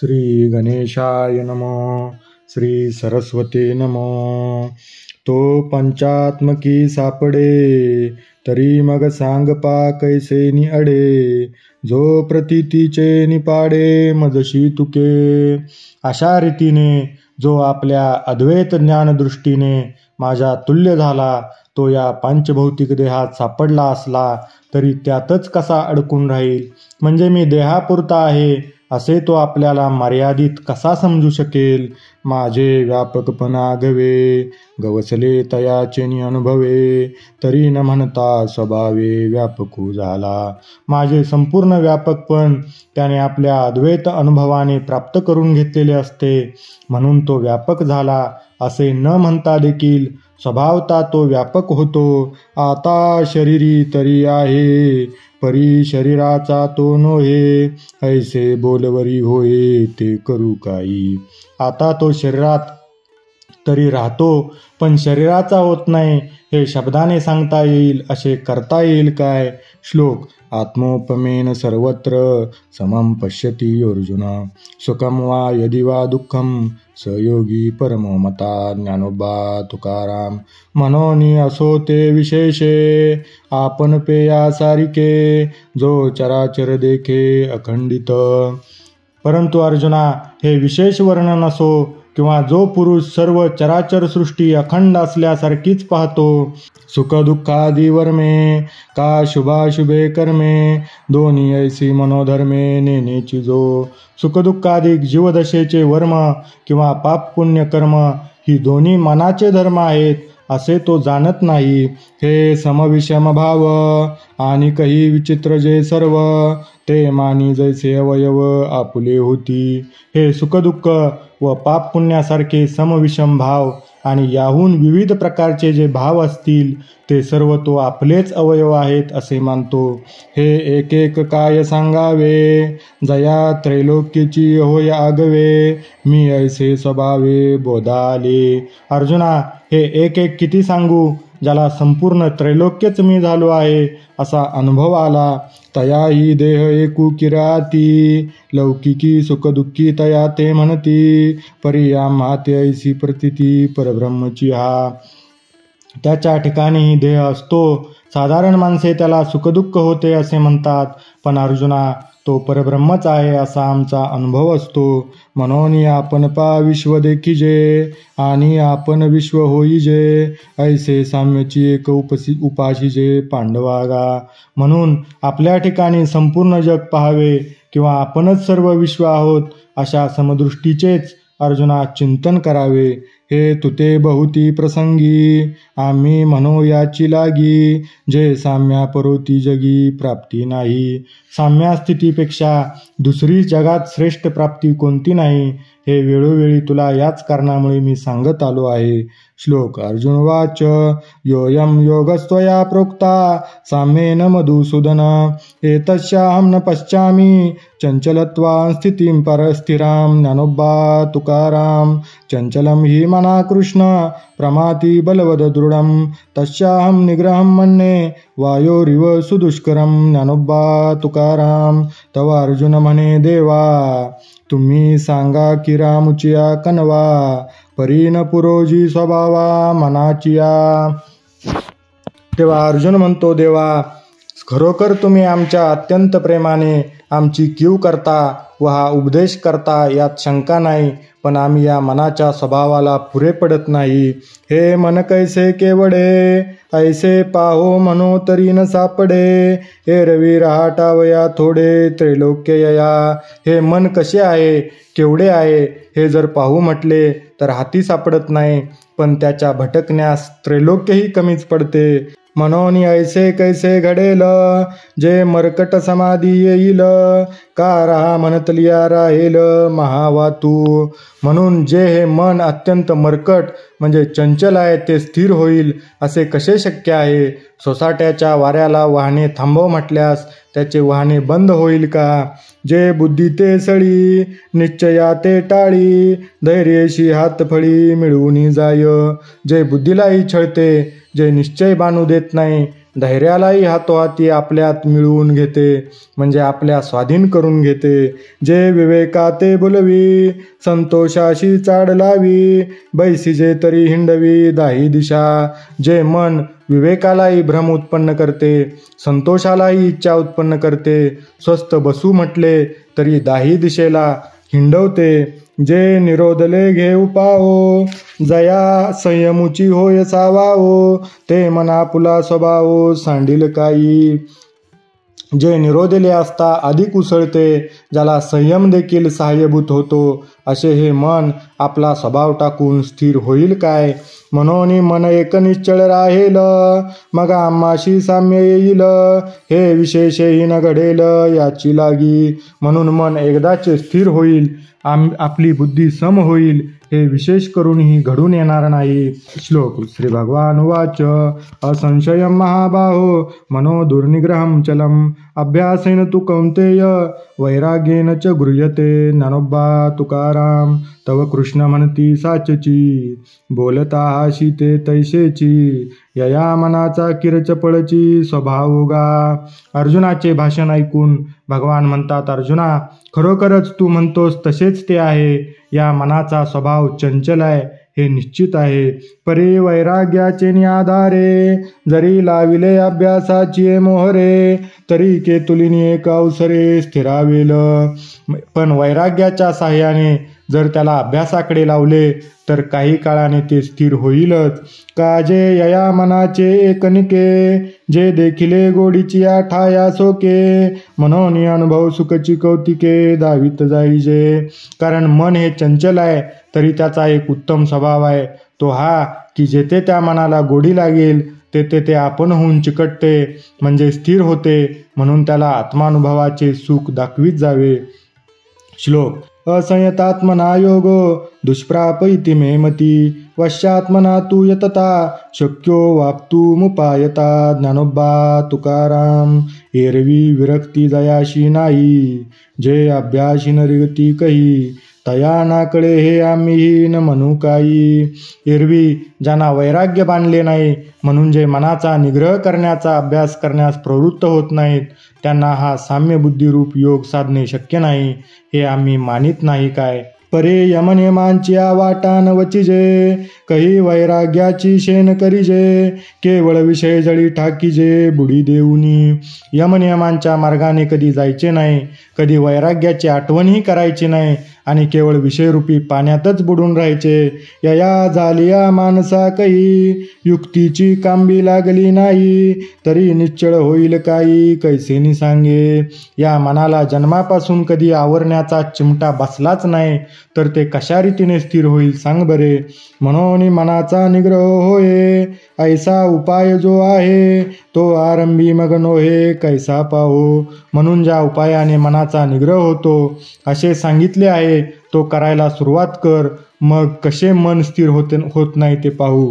श्री गणेशाय नमो. श्री सरस्वती नमो. तो पंचात्मकी सापडे, तरी मग सांग पा कैसे नि अडे. जो प्रतीतीचे निपाडे, मजशी तुके. अशा रीतीने जो आपल्या अद्वैत ज्ञानदृष्टीने माझ्या तुल्य झाला, तो या पांचभौतिक देहात सापडला असला तरी त्यातच कसा अडकून राहील. म्हणजे मी देहापुरता आहे असे तो आपल्याला मर्यादित कसा समजू शकेल. माझे व्यापकपणा गवे, गवसले तयाचे नि अनुभवे. तरी न म्हणता स्वभावे व्यापकू झाला. माझे संपूर्ण व्यापकपण त्याने आपल्या अद्वैत अनुभवाने प्राप्त करून घेतलेले असते, म्हणून तो व्यापक झाला असे न म्हणता देखील स्वभावता तो व्यापक होतो. आता शरीरी तरी आहे, परी शरीराचा तो नोहे. ऐसे बोलवरी होय, ते करू काही. आता तो शरीरात तरी राहतो, पण शरीराचा होत नाही हे शब्दाने सांगता येईल असे करता येईल काय. श्लोक. आत्मोपमेन सर्वत्र समं पश्यति अर्जुन. सुखम वा यदि वा दुःखम स योगी परमो मता. ज्ञानोबा तुकाराम. मनोनी असो ते विशेषे, आपण पेया सारिके. जो चराचर देखे अखंडित. परंतु अर्जुना, हे विशेष वर्णन असो किंवा जो पुरुष सर्व चराचर सृष्टी अखंड असल्यासारखीच पाहतो. सुख दुःखादी वर्मे, का शुभाशुभे कर्मे. दोन्ही ऐसी मनोधर्मे नेनेची जो. सुखदुःखाधिक जीवदशेचे वर्म किंवा पाप पुण्य कर्म ही दोन्ही मनाचे धर्म आहेत असे तो जाणत नाही. हे समविषम भाव आणि काही विचित्र जे सर्व, ते मानी जैसे अवयव आपुले होती. हे सुखदुःख व पाप पुण्यासारखे समविषम भाव आणि याहून विविध प्रकारचे जे भाव असतील ते सर्व तो आपलेच अवयव आहेत असे मानतो. हे एक एक काय सांगावे, जया त्रैलोक्यची होय आगवे. मी ऐसे स्वभावे बोधाले. अर्जुना, हे एक एक किती सांगू, ज्याला संपूर्ण त्रैलोक्यच मी झालो आहे असा अनुभव आला. तया ही देह एकू किराती, लौकिकी सुखदुःखी तया ते म्हणती. परिया माते ऐसी प्रतिती परब्रह्मची हा. त्याच्या ठिकाणी देह असतो. साधारण माणसे त्याला सुखदुःख होते असे म्हणतात, पण अर्जुना, तो परब्रह्मच आहे असा आमचा अनुभव असतो. म्हणून आपण पा विश्व देखिजे, आणि आपण विश्व होईजे. ऐसे साम्यची एक उपाशीजे पांडवागा. म्हणून आपल्या ठिकाणी संपूर्ण जग पाहावे किंवा आपणच सर्व विश्व आहोत अशा समदृष्टीचेच अर्जुना चिंतन करावे. हे तुते बहुती प्रसंगी, आम्ही म्हणो याची लागी. जे साम्या परोती जगी प्राप्ती नाही. साम्या स्थितीपेक्षा दुसरी जगात श्रेष्ठ प्राप्ती कोणती नाही, हे वेळोवेळी तुला याच कारणामुळे मी सांगत आलो आहे. श्लोक. अर्जुन वाच. योऽयं योगस्त्वया प्रोक्ता साम्येन मधुसूदन. एतस्याहं न पश्यामि चंचलत्वां स्थितिं परस्थिरां. ज्ञानोबा तुकाराम. चंचलं हि मना कृष्ण प्रमाति बलवद दृढं. तस्याहं निग्रहं मन्ये वायोरिव सुदुष्करं. ज्ञानोबा तुकाराम. तव अर्जुन म्हणे देवा, तुम्ही सांगा की रामुचिया कनवा. परीन पुरोजी स्वभावा मनाचिया. तेव्हा अर्जुन म्हणतो, देवा, खरोखर तुम्ही आमच्या अत्यंत प्रेमाने आमची कीव करता व हा उपदेश करता यात शंका नाही, पण आम्ही या मनाच्या स्वभावाला पुरे पडत नाही. हे मन कैसे केवडे, ऐसे पाहो म्हणो तरी न सापडे. एरवी रहाटावया थोडे त्रैलोक्य यया. हे मन कसे आहे, केवढे आहे हे जर पाहू म्हटले तर हाती सापडत नाही, पण त्याच्या भटकण्यास त्रैलोक्यही कमीच पडते. म्हणून ऐसे कैसे घडेल, जे मरकट समाधी येईल. का रहा म्हणतलिया राहील महावातू. म्हणून जे हे मन अत्यंत मरकट म्हणजे चंचल आहे ते स्थिर होईल असे कसे शक्य आहे. सोसाट्याच्या वाऱ्याला वाहने थांबव म्हटल्यास त्याचे वाहने बंद होईल का. जे बुद्धी ते सळी, निश्चया ते टाळी. धैर्यशी हातफळी मिळवून जाय. जे बुद्धीलाही छळते, जे निश्चय बांधू देत नाही धैर्यालाही हातोहाती आपल्यात मिळवून घेते, म्हणजे आपल्या स्वाधीन करून घेते. जे विवेकाते बोलवी, संतोषाशी चाड लावी, बैसिजे तरी हिंडवी दाही दिशा. जे मन विवेकालाही भ्रम उत्पन्न करते, संतोषालाही इच्छा उत्पन्न करते, स्वस्थ बसू म्हटले तरी दाही दिशेला हिंडवते. जे निरोधले घेऊ पाओ, जया संयमुची होय सावाओ, ते मना पुला स्वभाव सांडील काही. जे निरोधले असता अधिक उसळते, ज्याला संयम देखील सहाय्यभूत होतो, असे हे मन आपला स्वभाव टाकून स्थिर होईल काय. म्हणून मन एक निश्चळ राहेल, मग आम्हाशी साम्य येईल, हे विशेषही न घडेल याची लागी. म्हणून मन एकदाच स्थिर होईल, आपली बुद्धी सम होईल, हे विशेष करूनही घडून येणार नाही. श्लोक श्री भगवान उवाच असंशयं महाबाहो मनो दुर्निग्रहं चलम् अभ्यासेन तु कौन्तेय वैराग्येन च गृह्यते. ज्ञानोबा तुकाराम तव कृष्ण म्हणती साचची, बोलता हाशी ते तैसेची, यया मनाचा किरचपळची स्वभाव गा. अर्जुनाचे भाषण ऐकून भगवान म्हणतात, अर्जुना खरोखरच तू म्हणतोस तसेच ते आहे. या मनाचा स्वभाव चंचल आहे हे निश्चित आहे. परी वैराग्याचे आधारे, जरी लाविले अभ्यासाची मोहरे, तरी केतुलिनी एक अवसरे स्थिरावेल. पण वैराग्याच्या साह्याने जर त्याला अभ्यासाकडे लावले तर काही काळाने ते स्थिर होईलच. काजे यया मनाचे एकनिके, जे देखिले गोडीची ठाया सोके, म्हणून अनुभव सुखची कौतिके दावित जाईजे. कारण मन हे चंचल आहे, तरी त्याचा एक उत्तम स्वभाव आहे, तो हा की जेथे त्या मनाला गोडी लागेल तेथे ते आपण होऊन चिकटते, म्हणजे स्थिर होते. म्हणून त्याला आत्मानुभवाचे सुख दाखवीत जावे. श्लोक असंयतात्मना योगो दुष्प्राप इति मे मती, वश्यात्मना तू यतता शक्यो वाप्तुमुपायता. ज्ञानोबा तुकाराम एरवी विरक्ती जयाशी नाही, जे अभ्यासी नरिगती कही, तया ना कळे हे आम्ही न म्हणू काही. एरवी ज्यांना वैराग्य बांधले नाही, म्हणून जे मनाचा निग्रह करण्याचा अभ्यास करण्यास प्रवृत्त होत नाहीत, त्यांना हा साम्य बुद्धिरूप योग साधणे शक्य नाही, हे आम्ही मानित नाही काय. परे यमनियमांची वाटा न वचिजे, कही वैराग्याची शेन करीजे, केवळ विषय जळी ठाकीजे बुडी देऊनी. यमनियमांच्या मार्गाने कधी जायचे नाही, कधी वैराग्याची आठवणही करायची नाही, आणि केवळ विषयरूपी पाण्यातच बुडून राहायचे. यया झालिया माणसा कही, युक्तीची कांबी लागली नाही, तरी निश्चळ होईल काही कैसेनी सांगे. या मनाला जन्मापासून कधी आवरण्याचा चिमटा बसलाच नाही, तर ते कशा रीतीने स्थिर होईल सांग बरे. म्हणून मनाचा निग्रह होय, ऐसा उपाय जो आहे, तो आरंभी मग नोहे कैसा पाहो. म्हणून ज्या उपायाने मनाचा निग्रह होतो असे सांगितले आहे, तो करायला सुरुवात कर, मग कसे मन स्थिर होत नाही ते पाहू.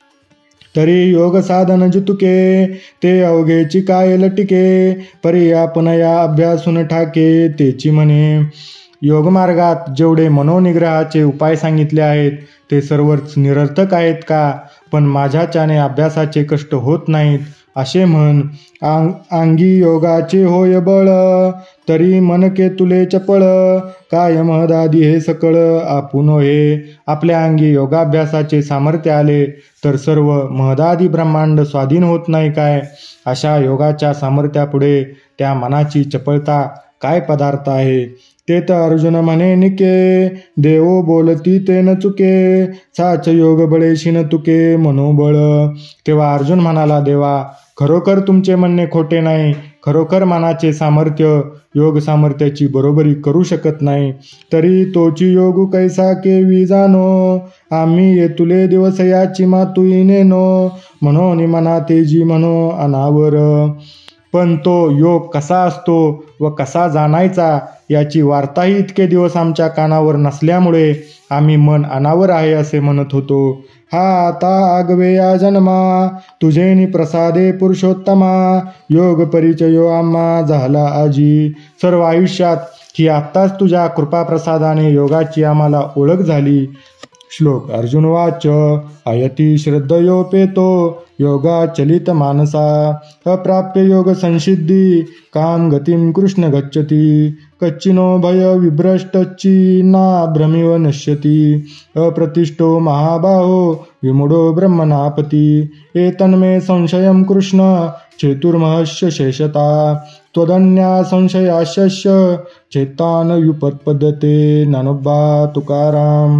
तरी योग साधन जितुके, ते अवघेची काय लटिके, परी आपण या अभ्यासून ठाके तेची म्हणे. योगमार्गात जेवढे मनोनिग्रहाचे उपाय सांगितले आहेत ते सर्वच निरर्थक आहेत का. पण माझ्याच्याने अभ्यासाचे कष्ट होत नाहीत असे म्हण. अंगी योगाचे होय बळ, तरी मन केतुले चपळ, काय महदादी हे सकळ आपुन हे. आपल्या अंगी योगाभ्यासाचे सामर्थ्य आले तर सर्व महदादी ब्रह्मांड स्वाधीन होत नाही काय. अशा योगाच्या सामर्थ्यापुढे त्या मनाची चपळता काय पदार्थ आहे. ते तर अर्जुन म्हणे निके, देवो बोलती ते न चुके, साच योग बळेशी न तुके मनोबळ. तेव्हा अर्जुन म्हणाला, देवा खरोखर तुमचे म्हणणे खोटे नाही. खरोखर मनाचे सामर्थ्य योग सामर्थ्याची बरोबरी करू शकत नाही. तरी तोची योग कैसा केवी जाणो, आम्ही येतुले दिवस याची मातुई नेनो, म्हणून मना तेजी म्हणो अनावर. पण तो योग कसा असतो व कसा जाणायचा याची वार्ताही इतके दिवस आमच्या कानावर नसल्यामुळे आम्ही मन अनावर आहे असे म्हणत होतो. हा आता आगवे या जन्मा, तुझेनी प्रसादे पुरुषोत्तमा, योग परिचयो आम्हा झाला आजी. सर्व आयुष्यात ही आत्ताच तुझ्या कृपाप्रसादाने योगाची आम्हाला ओळख झाली. श्लोक अर्जुन वाच अयती श्रद्धयोपेतो योगा चलित मानसा अप्राप्य योग संसिद्धी काम गतिम कृष्ण गच्छति कच्चिनो भय विभ्रष्टच्चिन्ना भ्रमिव नश्यति अप्रतिष्ठो महाबाहो विमूढो ब्रह्मणापति एतन्मे संशयं कृष्ण चेतुर्महस्य शेषता त्वदन्या संशयास्य चेतान व्युपत्पद्यते ज्ञानोबा तुकाराम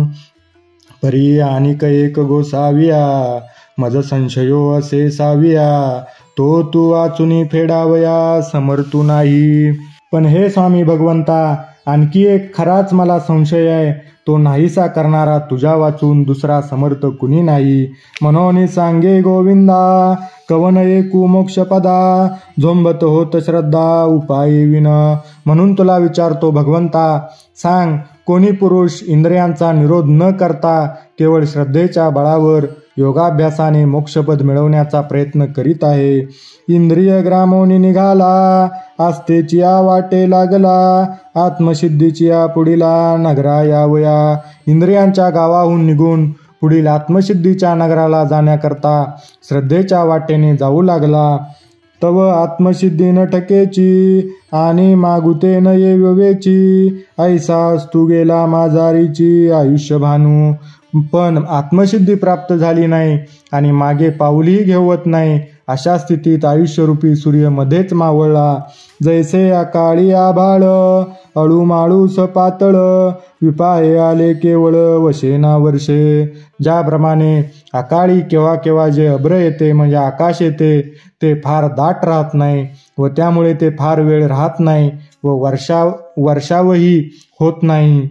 परी आणिक एक गोसाविया मज संशयो असे साविया तो तू वाचुनी फेडावया समर्थू नाही. पण हे स्वामी भगवंता, आणखी एक खराच मला संशय आहे, तो नाहीसा करणारा तुझ्या वाचून दुसरा समर्थ कुणी नाही. म्हणून सांगे गोविंदा कवन एकू मोक्षपदा झोंबत होत श्रद्धा उपाय विन. म्हणून तुला विचारतो भगवंता, सांग कोणी पुरुष इंद्रियांचा निरोध न करता केवळ श्रद्धेच्या बळावर योगाभ्यासाने मोक्षपद मिळवण्याचा प्रयत्न करीत आहे. इंद्रिय ग्रामोनी निघाला आस्थेची वाटे लागला आत्मसिद्धीची पुढीला नगरा यावया. इंद्रियांच्या गावाहून निघून पुढील आत्मसिद्धीच्या नगराला जाण्याकरता श्रद्धेच्या वाटेने जाऊ लागला. तव आत्मसिद्धी न ठकेची आणि मागुते न येवेची ऐसास तू गेला माझारीची आयुष्य भानू. पण आत्मसिद्धी प्राप्त झाली नाही आणि मागे पाऊलही घेवत नाही, अशा स्थितीत आयुष्यरूपी सूर्य मध्येच मावळला. जैसे अकाळी आभाळ अळूमाळू सपातळ विपाहे आले केवळ वशेना वर्षे. ज्याप्रमाणे अकाळी केव्हा केव्हा जे अभ्र येते म्हणजे आकाश येते ते फार दाट राहत नाही व त्यामुळे ते फार वेळ राहत नाही व वर्षावही होत नाही,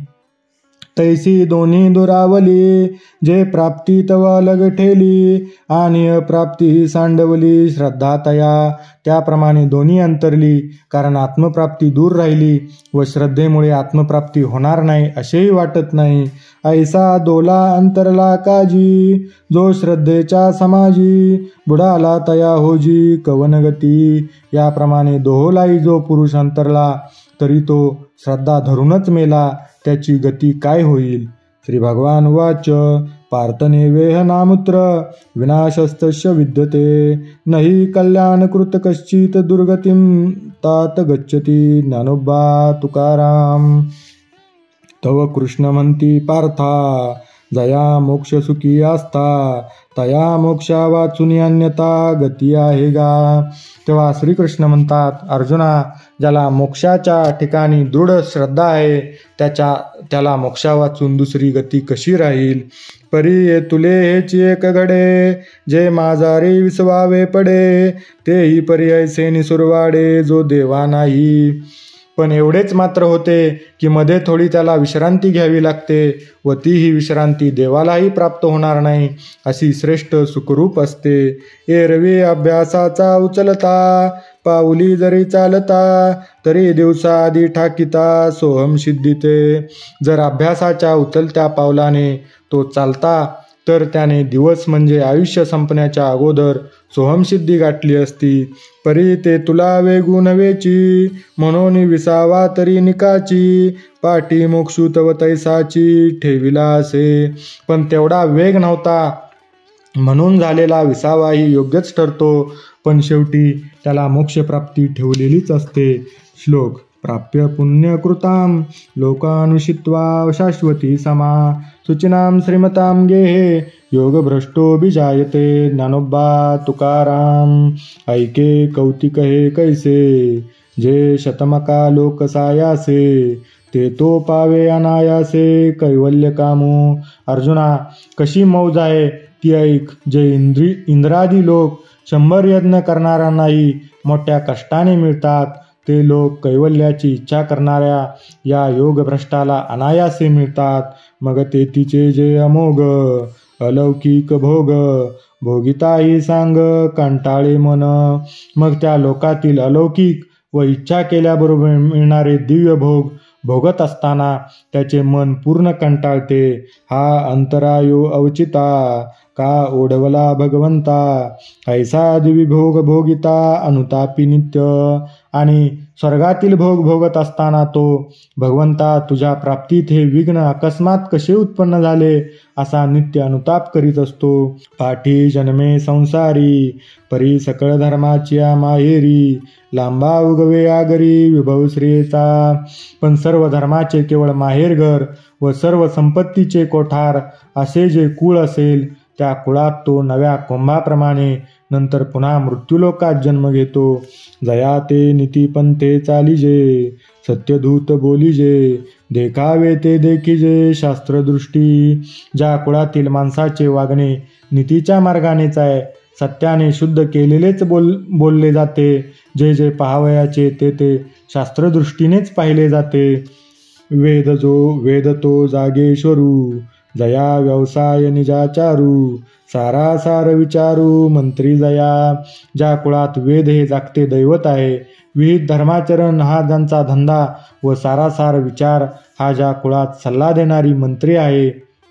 तैसी दोन्ही दुरावली जे प्राप्ती तवा लग ठेली आणि अप्राप्ती सांडवली श्रद्धा तया. त्याप्रमाणे दोन्ही अंतरली, कारण आत्मप्राप्ती दूर राहिली व श्रद्धेमुळे आत्मप्राप्ती होणार नाही असेही वाटत नाही. ऐसा दोला अंतरला काजी जो श्रद्धेच्या समाजी बुडाला तया होजी कवनगती. याप्रमाणे दोहोलाही जो पुरुष अंतरला तरी तो श्रद्धा धरूनच मेला, त्याची गती काय होईल. श्री भगवान वाच पार्थने वेह नामुत्र विनाशस्तस्य विद्यते नहि कल्याणकृत कश्चित दुर्गतिम तात गच्छति. ज्ञानोबा तुकाराम. तव कृष्ण म्हणती पार्था जया मोक्ष सुखी आस्था तया मोक्षा वाचून अन्यथा गती आहे गा. तेव्हा श्रीकृष्ण म्हणतात, अर्जुना, ज्याला मोक्षाच्या ठिकाणी दृढ श्रद्धा आहे त्याला मोक्षा वाचून दुसरी गती कशी राहील. परी ये तुले हेची एक घडे जे माझारी विसवावे पडे तेही परी ऐसे निसुरवाडे जो देवा नाही. पण एवढेच मात्र होते की मध्ये थोडी त्याला विश्रांती घ्यावी लागते व तीही विश्रांती देवालाही प्राप्त होणार नाही अशी श्रेष्ठ सुखरूप असते. एरवी अभ्यासाचा उचलता पाऊली जरी चालता तरी दिवसा आधी ठाकिता सोहम सिद्धीते. जर अभ्यासाच्या उचलत्या पावलाने तो चालता तर त्याने दिवस म्हणजे आयुष्य संपण्याच्या अगोदर सोहमसिद्धी गाठली असती. परी ते तुला वेगू नवेची म्हणून विसावा तरी निकाची पाठी मोक्षू तव तैसाची ठेविला असे. पण तेवढा वेग नव्हता म्हणून झालेला विसावाही योग्यच ठरतो, पण शेवटी त्याला मोक्षप्राप्ती ठेवलेलीच असते. श्लोक. प्राप्य पुण्यकृतां लोकानुषित्वा शाश्वती समा सुचिनां श्रीमतां गेहे योगभ्रष्टोऽभिजायते. ज्ञानोबा तुकाराम. ऐके कौतिक हे कैसे जे शतमका लोकसायासे ते तो पावे अनायासे कैवल्य कामो. अर्जुना, कशी मौज आहे ती ऐक. जे इंद्रादी लोक 100 यज्ञ करणाऱ्यांनाही मोठ्या कष्टाने मिळतात ते लोक कैवल्याची इच्छा करणाऱ्या या योगभ्रष्टाला अनायासे मिळतात. मग ते तिचे जे अमोघ अलौकिक भोग भोगिताही सांग कंटाळे मन. मग त्या लोकातील अलौकिक व इच्छा केल्याबरोबर मिळणारे दिव्य भोग भोगत असताना त्याचे मन पूर्ण कंटाळते. हा अंतरायो अवचिता का ओढवला भगवंता, ऐसा दिवी भोग भोगिता अनुतापी नित्य. आणि स्वर्गातील भोग भोगत असताना तो भगवंता तुझ्या प्राप्तीत हे विघ्न अकस्मात कसे उत्पन्न झाले असा नित्य अनुताप करीत असतो. पाठी जन्मे संसारी परी सकळ धर्माची माहेरी, लांबा उगवे आगरी विभव श्रेयचा. पण सर्व धर्माचे केवळ माहेरघर व सर्व संपत्तीचे कोठार असे जे कुळ असेल त्या कुळात तो नव्या कुंभाप्रमाणे नंतर पुन्हा मृत्यूलोकात जन्म घेतो. जया ते नीतिपंथे चालिजे, सत्यधूत बोलिजे, देखावे ते देखिजे शास्त्रदृष्टी. ज्या कुळातील माणसाचे वागणे नीतीच्या मार्गानेच आहे, सत्याने शुद्ध केलेलेच बोलले जाते, जे जे पाहावयाचे ते शास्त्रदृष्टीनेच पाहिले जाते. वेद तो जागेश्वरू, जया व्यवसाय निजाचारू, सारासार विचारू मंत्री जया. ज्या कुळात वेद हे जागते दैवत आहे, विहित धर्माचरण हा ज्यांचा धंदा व सारासार विचार हा ज्या कुळात सल्ला देणारी मंत्री आहे.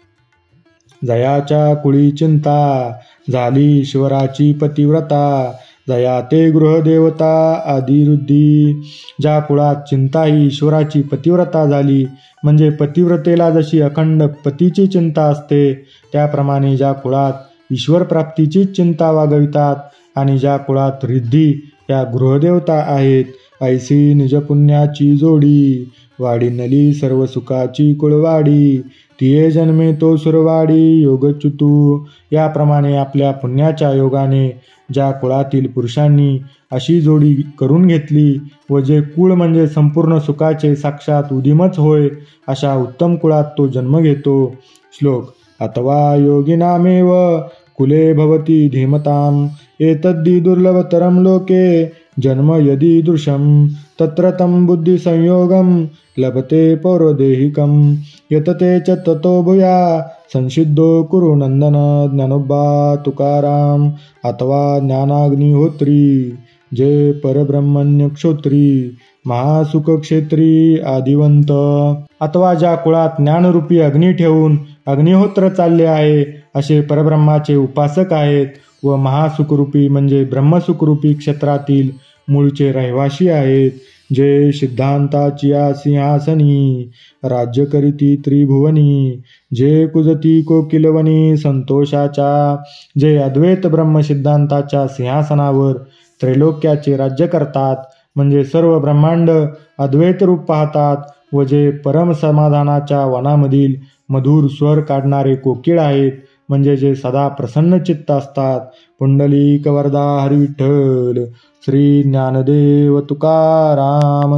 जयाच्या कुळी चिंता झाली ईश्वराची पतिव्रता, जया ते गृहदेवता आदिरुद्धी. ज्या कुळात चिंता ही ईश्वराची पतिव्रता झाली, म्हणजे पतिव्रतेला जशी अखंड पतीची चिंता असते त्याप्रमाणे ज्या कुळात ईश्वर प्राप्तीचीच चिंता वागवितात आणि ज्या कुळात रिद्धी या गृहदेवता आहेत, ऐसी निजपुण्याची जोडी, वाढीनली सर्व सुखाची कुळवाडी, तिये जन्मे तो सुरवाडी योगच्युतू. याप्रमाणे आपल्या पुण्याच्या योगाने ज्या कुळातील पुरुषांनी अशी जोडी करून घेतली व जे कुळ म्हणजे संपूर्ण सुखाचे साक्षात उदिमच होय, अशा उत्तम कुळात तो जन्म घेतो. श्लोक. अथवा योगिनामेव कुले भवती धीमताम, एतद्धि दुर्लभतरम लोके जन्म यदि दृशम, तत्र तं बुद्धी संयोगम लभते पौरदेहिकम, यतते च ततो भूया संसिद्धो कुरु नंदन. ज्ञानोबा तुकाराम. अथवा ज्ञानाग्निहोत्री, जे परब्रह्मण्य क्षोत्री, महासुख क्षेत्री आदिवंत. अथवा ज्या कुळात ज्ञानरूपी अग्नी ठेवून अग्निहोत्र चालले आहे असे परब्रह्माचे उपासक आहेत व महासुखरूपी म्हणजे ब्रह्मसुखरूपी क्षेत्रातील मूळचे रहिवासी आहेत, जे सिद्धांताची सिंहासनी राज्य करीती त्रिभुवनी, जे कुजती कोकिलवनी संतोषाच्या. जे अद्वैत ब्रह्म सिद्धांताच्या सिंहासनावर त्रैलोक्याचे राज्य करतात, म्हणजे सर्व ब्रह्मांड अद्वैत रूप पाहतात व जे परम समाधानाच्या वनामधील मधुर स्वर काढणारे कोकिळ आहेत, म्हणजे जे सदा प्रसन्न चित्त असतात. पुंडलिक वरदा हरी विठ्ठल. श्री ज्ञानदेव तुकाराम.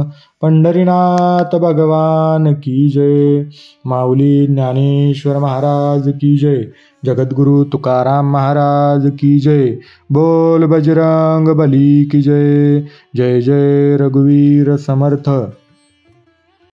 पंढरीनाथ भगवान की जय. माऊली ज्ञानेश्वर महाराज की जय. जगद्गुरु तुकाराम महाराज की जय. बोल बजरंग बली की जय. जय जय रघुवीर समर्थ.